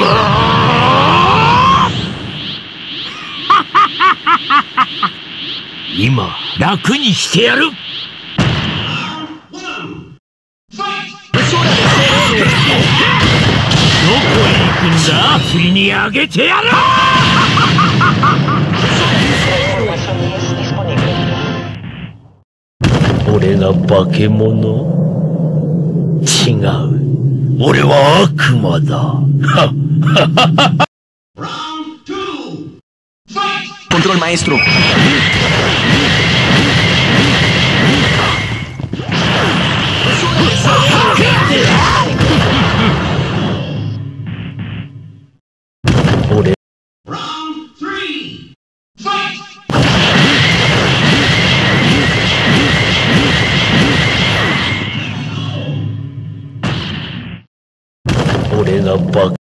今楽にしてやる。どこへ行くんだ。釣りにあげてやる。俺が化け物？違う。俺は悪魔だ。 Control maestro. Round 3. Fight! 俺がバカ